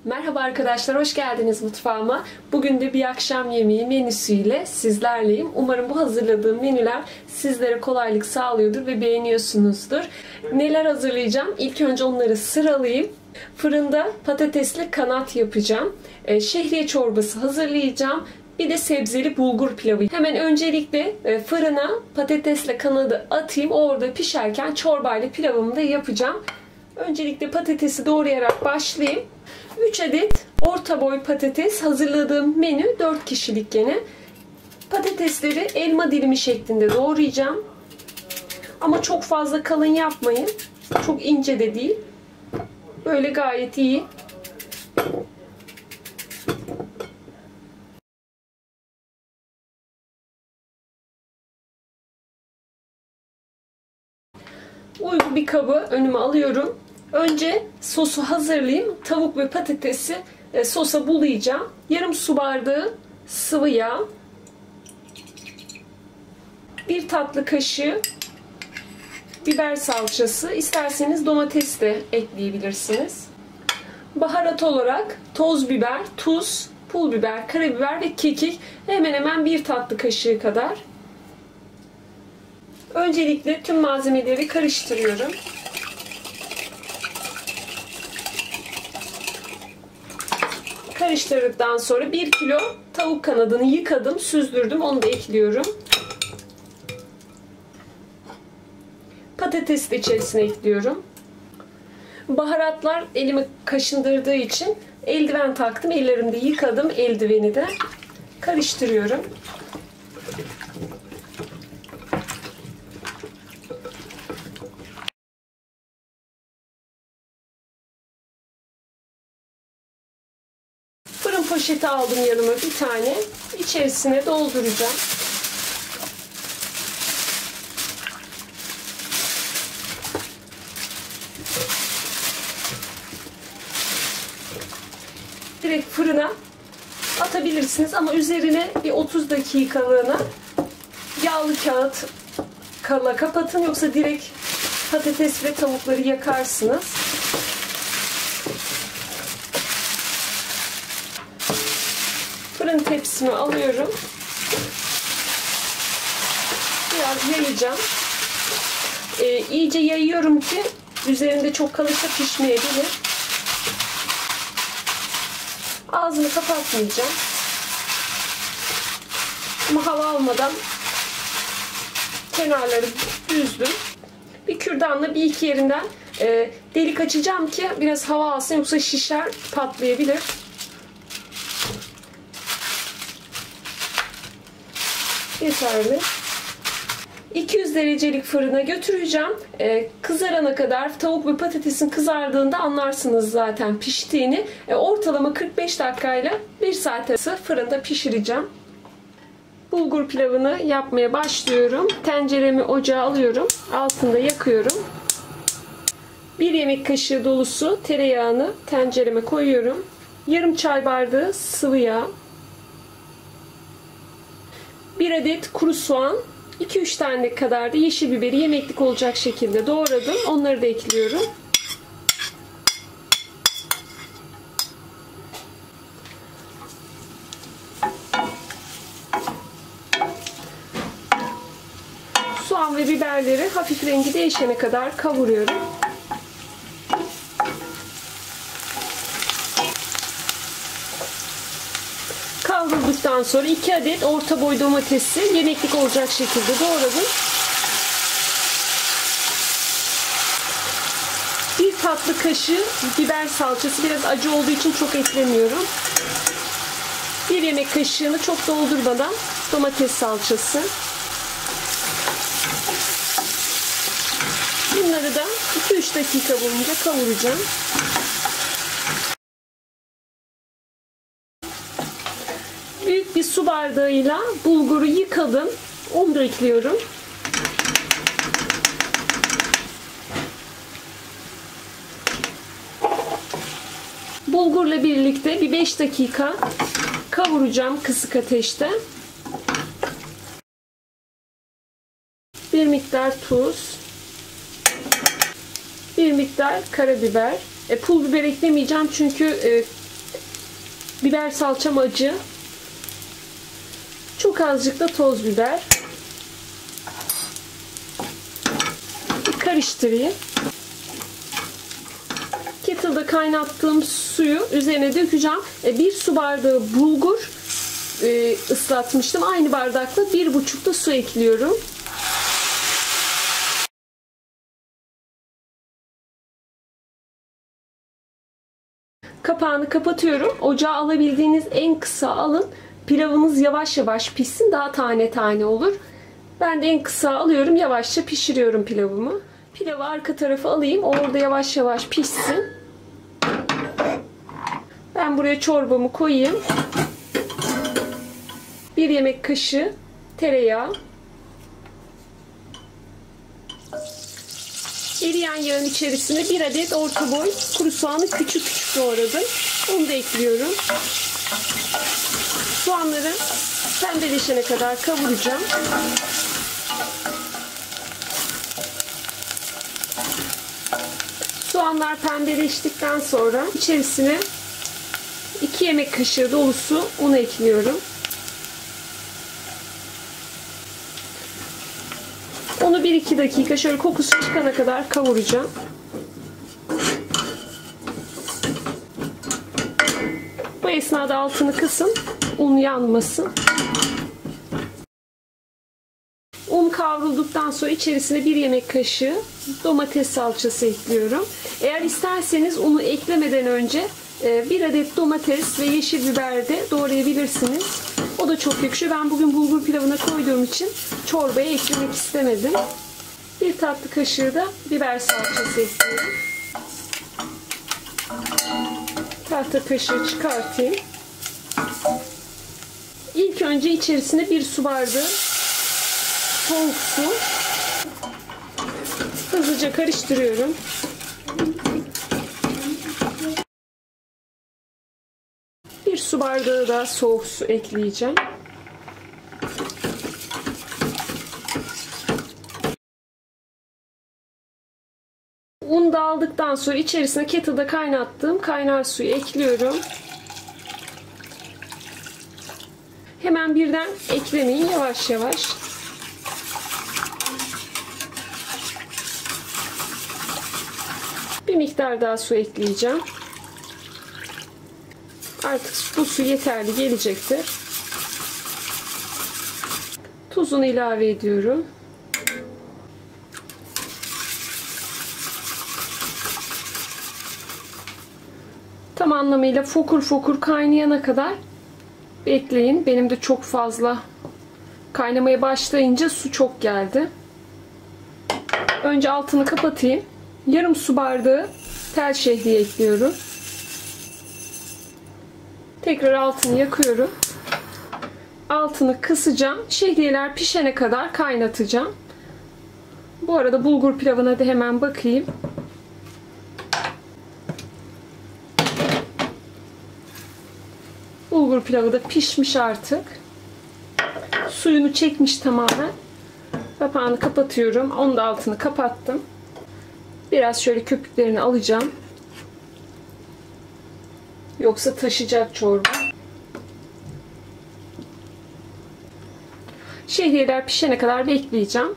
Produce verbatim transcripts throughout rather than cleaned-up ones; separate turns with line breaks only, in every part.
Merhaba arkadaşlar, hoş geldiniz mutfağıma. Bugün de bir akşam yemeği menüsüyle sizlerleyim. Umarım bu hazırladığım menüler sizlere kolaylık sağlıyordur ve beğeniyorsunuzdur. Neler hazırlayacağım? İlk önce onları sıralayayım. Fırında patatesli kanat yapacağım. Şehriye çorbası hazırlayacağım. Bir de sebzeli bulgur pilavı. Hemen öncelikle fırına patatesle kanadı atayım. Orada pişerken çorbayla pilavımı da yapacağım. Öncelikle patatesi doğrayarak başlayayım. üç adet orta boy patates, hazırladığım menü dört kişilik gene. Patatesleri elma dilimi şeklinde doğrayacağım. Ama çok fazla kalın yapmayın. Çok ince de değil. Böyle gayet iyi. Uygun bir kabı önüme alıyorum. Önce sosu hazırlayayım. Tavuk ve patatesi sosa bulayacağım. Yarım su bardağı sıvı yağ. Bir tatlı kaşığı biber salçası. İsterseniz domates de ekleyebilirsiniz. Baharat olarak toz biber, tuz, pul biber, karabiber ve kekik. Hemen hemen bir tatlı kaşığı kadar. Öncelikle tüm malzemeleri karıştırıyorum. Karıştırdıktan sonra bir kilo tavuk kanadını yıkadım, süzdürdüm. Onu da ekliyorum. Patatesi de içerisine ekliyorum. Baharatlar elimi kaşındırdığı için eldiven taktım. Ellerimi de yıkadım. Eldiveni de karıştırıyorum. Fırın poşeti aldım yanıma bir tane. İçerisine dolduracağım. Direkt fırına atabilirsiniz ama üzerine bir otuz dakikalığına yağlı kağıtla kapatın, yoksa direkt patates ve tavukları yakarsınız. Fırın tepsimi alıyorum. Biraz yayacağım. Ee, iyice yayıyorum ki üzerinde çok kalırsa pişmeyebilir. Ağzını kapatmayacağım. Ama hava almadan kenarları düzdüm. Bir kürdanla bir iki yerinden e, delik açacağım ki biraz hava alsın, yoksa şişer, patlayabilir. Yeterli. iki yüz derecelik fırına götüreceğim. Ee, kızarana kadar, tavuk ve patatesin kızardığında anlarsınız zaten piştiğini. Ee, ortalama kırk beş dakikayla bir saat arası fırında pişireceğim. Bulgur pilavını yapmaya başlıyorum. Tenceremi ocağa alıyorum. Altında yakıyorum. bir yemek kaşığı dolusu tereyağını tencereme koyuyorum. Yarım çay bardağı sıvı yağ. bir adet kuru soğan, iki üç tane kadar da yeşil biberi yemeklik olacak şekilde doğradım. Onları da ekliyorum. Soğan ve biberleri hafif rengi değişene kadar kavuruyorum. Kavrulduktan sonra iki adet orta boy domatesi yemeklik olacak şekilde doğradım. Bir tatlı kaşığı biber salçası, biraz acı olduğu için çok eklemiyorum. Bir yemek kaşığını çok doldurmadan domates salçası. Bunları da iki üç dakika boyunca kavuracağım. Büyük bir su bardağıyla bulguru yıkadım. Onu da ekliyorum. Bulgurla birlikte bir beş dakika kavuracağım kısık ateşte. Bir miktar tuz. Bir miktar karabiber. E, pul biber eklemeyeceğim çünkü e, Biber salçam acı. Çok azıcık da toz biber. Bir karıştırayım. Kettle'da kaynattığım suyu üzerine dökeceğim. Bir su bardağı bulgur ıslatmıştım. Aynı bardakla bir buçuk da su ekliyorum. Kapağını kapatıyorum. Ocağa alabildiğiniz en kısa alın. Pilavınız yavaş yavaş pişsin. Daha tane tane olur. Ben de en kısa alıyorum. Yavaşça pişiriyorum pilavımı. Pilavı arka tarafa alayım. Orada yavaş yavaş pişsin. Ben buraya çorbamı koyayım. Bir yemek kaşığı tereyağı. Eriyen yağın içerisine bir adet orta boy kuru soğanı küçük küçük doğradım. Onu da ekliyorum. Soğanları pembeleşene kadar kavuracağım. Soğanlar pembeleştikten sonra içerisine iki yemek kaşığı dolusu un ekliyorum. Onu bir iki dakika şöyle kokusu çıkana kadar kavuracağım. Bu esnada altını kısın, un yanmasın. Un kavrulduktan sonra içerisine bir yemek kaşığı domates salçası ekliyorum. Eğer isterseniz unu eklemeden önce bir adet domates ve yeşil biber de doğrayabilirsiniz. O da çok yakışıyor. Ben bugün bulgur pilavına koyduğum için çorbaya eklemek istemedim. Bir tatlı kaşığı da biber salçası ekliyorum. Tahta kaşığı çıkartayım. İlk önce içerisine bir su bardağı soğuk su. Hızlıca karıştırıyorum. Bir su bardağı da soğuk su ekleyeceğim. Un dağıldıktan sonra içerisine kettle'da kaynattığım kaynar suyu ekliyorum. Hemen birden eklemeyin, yavaş yavaş. Bir miktar daha su ekleyeceğim. Artık bu su yeterli gelecektir. Tuzunu ilave ediyorum. Tam anlamıyla fokur fokur kaynayana kadar bekleyin. Benim de çok fazla kaynamaya başlayınca su çok geldi. Önce altını kapatayım. Yarım su bardağı tel şehriye ekliyorum. Tekrar altını yakıyorum. Altını kısacağım. Şehriyeler pişene kadar kaynatacağım. Bu arada bulgur pilavına da hemen bakayım. Bulgur pilavı da pişmiş artık. Suyunu çekmiş tamamen. Kapağını kapatıyorum. Onun da altını kapattım. Biraz şöyle köpüklerini alacağım. Yoksa taşacak çorba. Şehriyeler pişene kadar bekleyeceğim.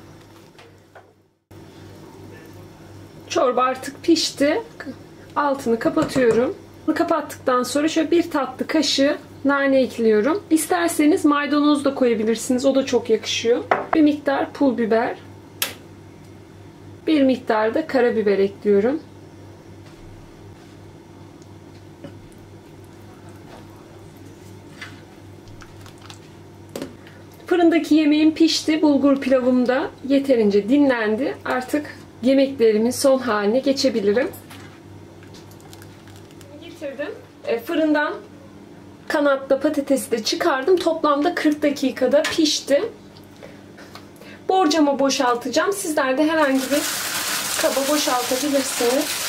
Çorba artık pişti. Altını kapatıyorum. Kapattıktan sonra şöyle bir tatlı kaşığı nane ekliyorum. İsterseniz maydanoz da koyabilirsiniz. O da çok yakışıyor. Bir miktar pul biber. Bir miktar da karabiber ekliyorum. Fırındaki yemeğim pişti. Bulgur pilavım da yeterince dinlendi. Artık yemeklerimin son haline geçebilirim. Getirdim. E, fırından kanatla patatesi de çıkardım. Toplamda kırk dakikada pişti. Borcama boşaltacağım. Sizler de herhangi bir kaba boşaltabilirsiniz.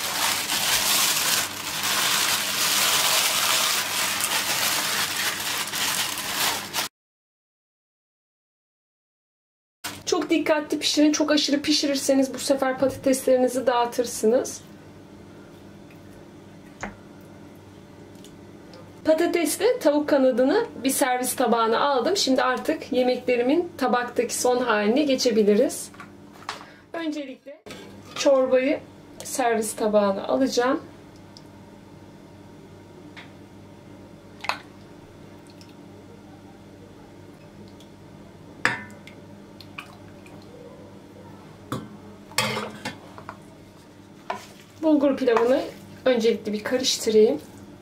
Çok dikkatli pişirin. Çok aşırı pişirirseniz bu sefer patateslerinizi dağıtırsınız. Patatesli tavuk kanadını bir servis tabağına aldım. Şimdi artık yemeklerimin tabaktaki son haline geçebiliriz. Öncelikle çorbayı servis tabağına alacağım. Bulgur pilavını öncelikle bir karıştırayım.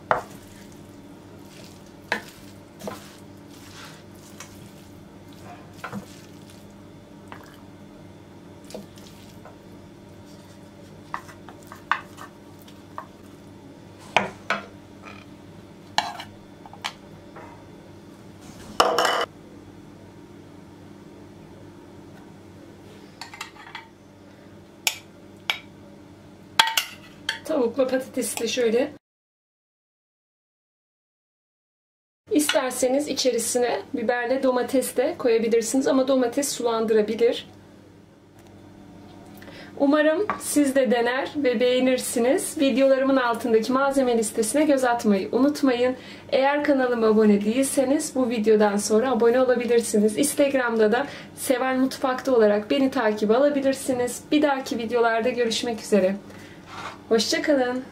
Tavukla patatesi de şöyle. İsterseniz içerisine biberle domates de koyabilirsiniz ama domates sulandırabilir. Umarım siz de dener ve beğenirsiniz. Videolarımın altındaki malzeme listesine göz atmayı unutmayın. Eğer kanalıma abone değilseniz bu videodan sonra abone olabilirsiniz. Instagram'da da Seval Mutfak'ta olarak beni takip alabilirsiniz. Bir dahaki videolarda görüşmek üzere. Hoşça kalın.